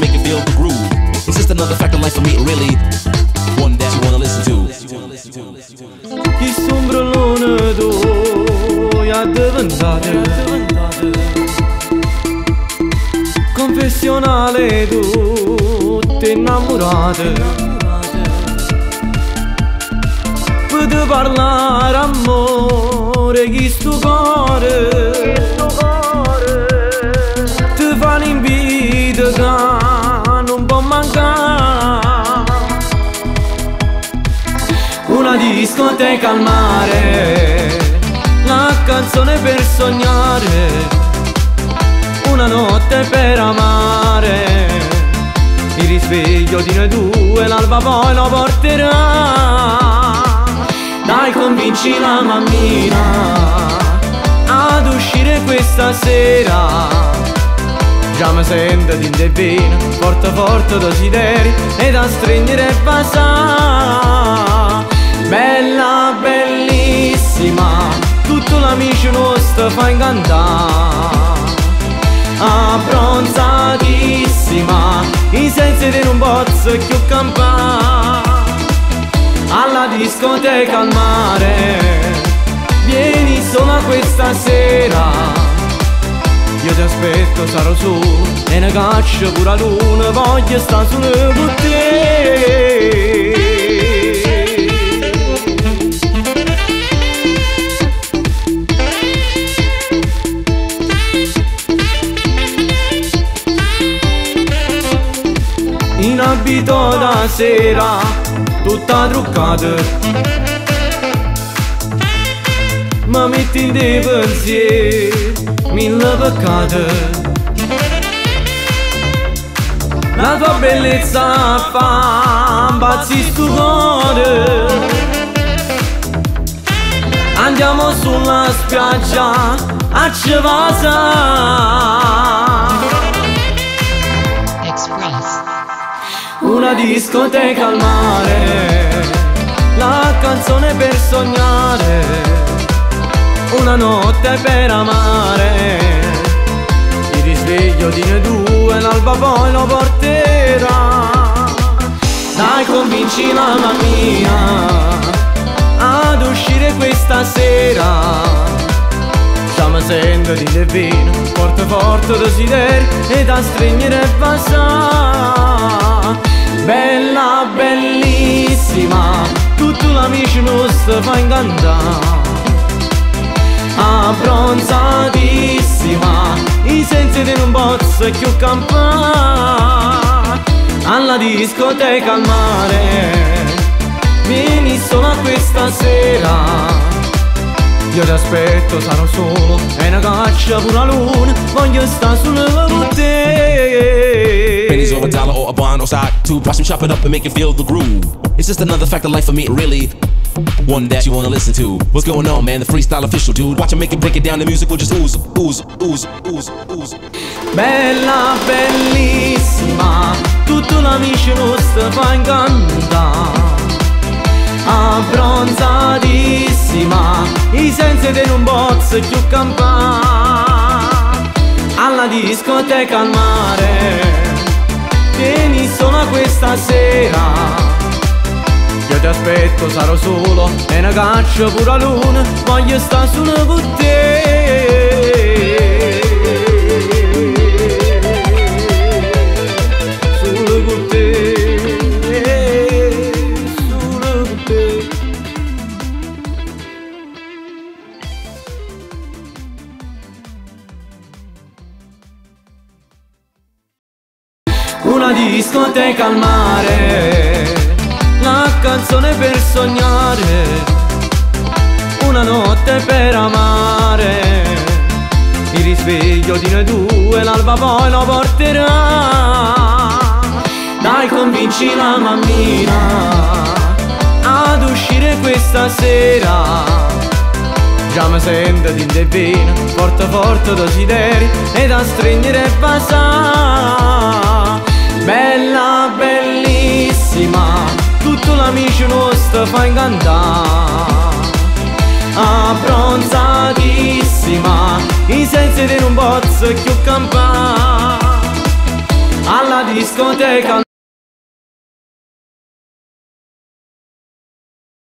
make you feel the groove. It's just another fact of life for me, really. One that you wanna listen to. Chi sombrellone tu è diventate confessionale, tu ti innamorate per parlare amore, chi sto cuore ti fa l'invito che non può mancare. Una discoteca al mare, la canzone per sognare, una notte per amare, il risveglio di noi due, l'alba poi lo porterà. Dai, convinci la mammina ad uscire questa sera, già mi sento di indevino, forte forte desideri e da stringere e basare. Bella, bellissima, tutto l'amici nostro fa incantare. Abbronzatissima, i sensi di un bozzo più campare. Alla discoteca al mare, vieni sola questa sera, io ti aspetto, sarò su e ne caccio pure la luna, voglio stare solo con te. In abito da sera, tutta truccata, ma metti in dei pensieri mille peccati. La tua bellezza fa impazzire sto cuore. Andiamo sulla spiaggia a Cevasa, una discoteca al mare, la canzone per sognare, una notte per amare, il risveglio di noi due, l'alba poi lo porterà. Dai, convinci la mammina ad uscire questa sera, già mi sento di indevino, forte forte desideri e da stringere e basare. Bella, bellissima, tutto l'amici nostro fa incantare. Abbronzatissima, i sensi di un bozzo più campare. Alla discoteca al mare, vieni sola questa sera, io ti aspetto, sarò solo e ne caccia pure la luna, voglio stare solo con te. Pennies or a dollar or a bond or stock, to watch them chop it up and make you feel the groove. It's just another fact of life for me, really. One that you wanna listen to. What's going on, man? The freestyle official, dude. Watch him make it, break it down. The music will just ooze, ooze, ooze, ooze, ooze. Bella, bellissima, tutto l'amici nostro fa incantare. Abbronzatissima, i sensi di un bozzo più campare. Alla discoteca al mare, vieni sola questa sera, io ti aspetto, sarò solo e ne caccio pure la luna, voglio stare solo con te. Solo con te, solo con te. Una discoteca al mare, la canzone per sognare, una notte per amare, il risveglio di noi due, l'alba poi lo porterà. Dai, convinci la mammina ad uscire questa sera, già mi sento di indevino, forte forte desideri e da stringere e basare. Bella, bellissima, tutto l'amici nostro fa incantare. Abbronzatissima, i sensi di un bozzo più campare. Alla discoteca al